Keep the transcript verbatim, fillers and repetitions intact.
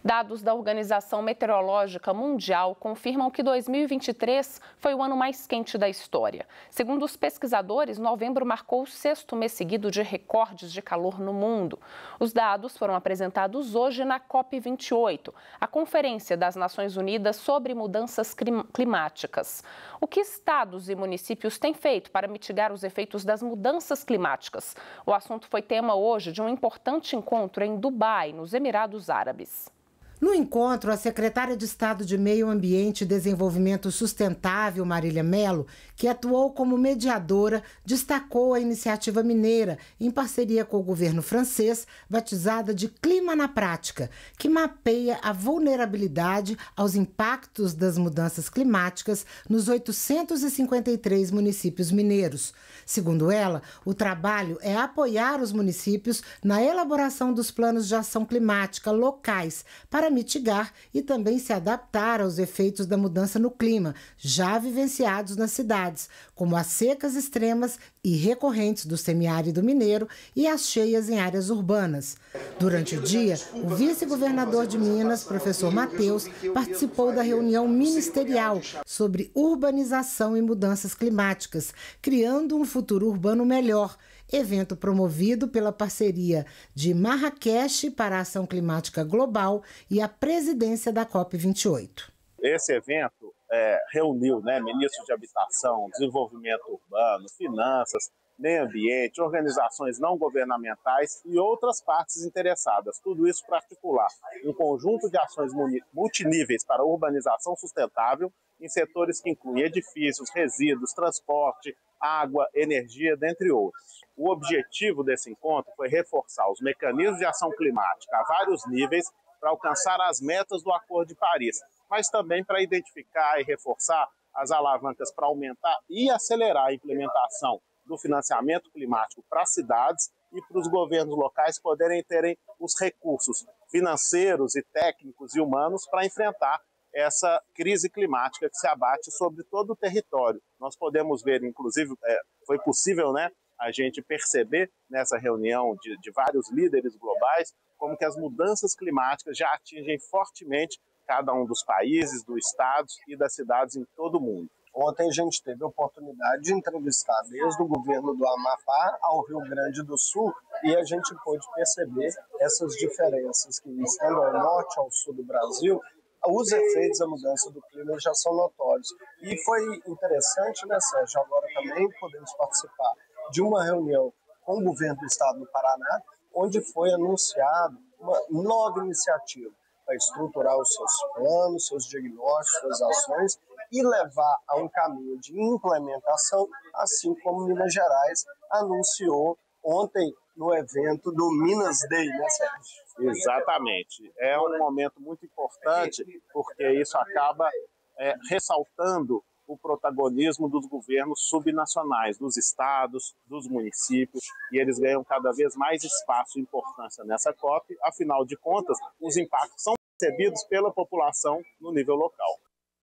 Dados da Organização Meteorológica Mundial confirmam que dois mil e vinte e três foi o ano mais quente da história. Segundo os pesquisadores, novembro marcou o sexto mês seguido de recordes de calor no mundo. Os dados foram apresentados hoje na COP vinte e oito, a Conferência das Nações Unidas sobre Mudanças Climáticas. O que estados e municípios têm feito para mitigar os efeitos das mudanças climáticas? O assunto foi tema hoje de um importante encontro em Dubai, nos Emirados Árabes. No encontro, a secretária de Estado de Meio Ambiente e Desenvolvimento Sustentável, Marília Mello, que atuou como mediadora, destacou a iniciativa mineira, em parceria com o governo francês, batizada de Clima na Prática, que mapeia a vulnerabilidade aos impactos das mudanças climáticas nos oitocentos e cinquenta e três municípios mineiros. Segundo ela, o trabalho é apoiar os municípios na elaboração dos planos de ação climática locais para mitigar e também se adaptar aos efeitos da mudança no clima, já vivenciados nas cidades, como as secas extremas e recorrentes do semiárido mineiro e as cheias em áreas urbanas. Durante o dia, o vice-governador de Minas, professor Matheus, participou da reunião ministerial sobre urbanização e mudanças climáticas, criando um futuro urbano melhor, evento promovido pela parceria de Marrakech para a Ação Climática Global e a presidência da COP vinte e oito. Esse evento é, reuniu né, ministros de habitação, desenvolvimento urbano, finanças, meio ambiente, organizações não governamentais e outras partes interessadas. Tudo isso para articular um conjunto de ações multiníveis para a urbanização sustentável em setores que incluem edifícios, resíduos, transporte, água, energia, dentre outros. O objetivo desse encontro foi reforçar os mecanismos de ação climática a vários níveis para alcançar as metas do Acordo de Paris, mas também para identificar e reforçar as alavancas para aumentar e acelerar a implementação do financiamento climático para as cidades e para os governos locais poderem terem os recursos financeiros e técnicos e humanos para enfrentar essa crise climática que se abate sobre todo o território. Nós podemos ver, inclusive, é, foi possível, né, a gente perceber nessa reunião de, de vários líderes globais como que as mudanças climáticas já atingem fortemente cada um dos países, dos estados e das cidades em todo o mundo. Ontem a gente teve a oportunidade de entrevistar desde o governo do Amapá ao Rio Grande do Sul e a gente pôde perceber essas diferenças que, estando ao norte ao sul do Brasil, os efeitos da mudança do clima já são notórios. E foi interessante, né, Sérgio, agora também podemos participar de uma reunião com o governo do estado do Paraná, onde foi anunciado uma nova iniciativa para estruturar os seus planos, seus diagnósticos, suas ações e levar a um caminho de implementação, assim como Minas Gerais anunciou ontem no evento do Minas Day, né, Sérgio? Exatamente. É um momento muito importante, porque isso acaba é, ressaltando o protagonismo dos governos subnacionais, dos estados, dos municípios, e eles ganham cada vez mais espaço e importância nessa COP. Afinal de contas, os impactos são percebidos pela população no nível local.